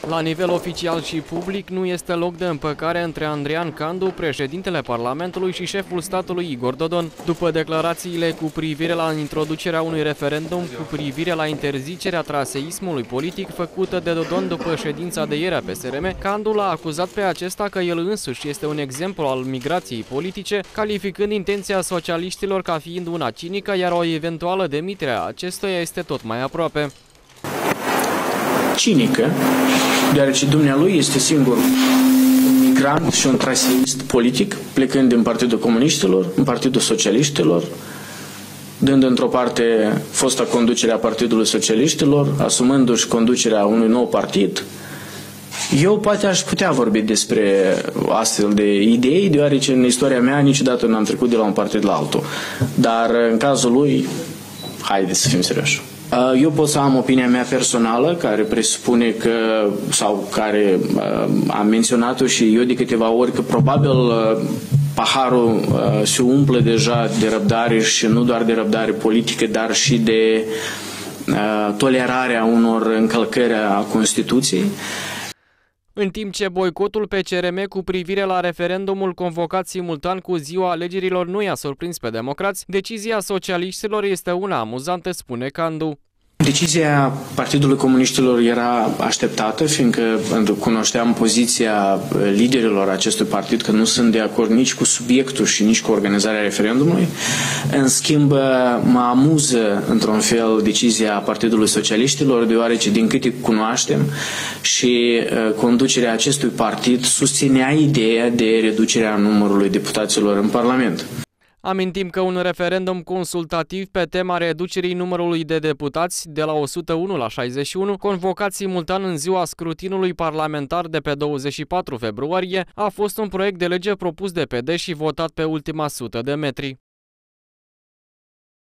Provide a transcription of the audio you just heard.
La nivel oficial și public, nu este loc de împăcare între Andrian Candu, președintele Parlamentului, și șeful statului Igor Dodon. După declarațiile cu privire la introducerea unui referendum cu privire la interzicerea traseismului politic făcută de Dodon după ședința de ieri a PSRM, Candu l-a acuzat pe acesta că el însuși este un exemplu al migrației politice, calificând intenția socialiștilor ca fiind una cinică, iar o eventuală demitere a acestuia este tot mai aproape. Cinică, deoarece dumnealui este singur un migrant și un traseist politic, plecând din Partidul Comuniștilor, în Partidul Socialiștilor, dând într-o parte fosta conducere a Partidului Socialiștilor, asumându-și conducerea unui nou partid. Eu poate aș putea vorbi despre astfel de idei, deoarece în istoria mea niciodată n-am trecut de la un partid la altul. Dar în cazul lui, haideți să fim serioși. Eu pot să am opinia mea personală, care presupune că, sau care am menționat-o și eu de câteva ori, că probabil paharul se umple deja de răbdare și nu doar de răbdare politică, dar și de tolerarea unor încălcări a Constituției. În timp ce boicotul PCRM cu privire la referendumul convocat simultan cu ziua alegerilor nu i-a surprins pe democrați, decizia socialiștilor este una amuzantă, spune Candu. Decizia Partidului Comuniștilor era așteptată, fiindcă cunoșteam poziția liderilor acestui partid, că nu sunt de acord nici cu subiectul și nici cu organizarea referendumului. În schimb, mă amuză într-un fel decizia Partidului Socialiștilor, deoarece din câte cunoaștem și conducerea acestui partid susținea ideea de reducerea numărului deputaților în Parlament. Amintim că un referendum consultativ pe tema reducerii numărului de deputați de la 101 la 61, convocat simultan în ziua scrutinului parlamentar de pe 24 februarie, a fost un proiect de lege propus de PD și votat pe ultima 100 de metri.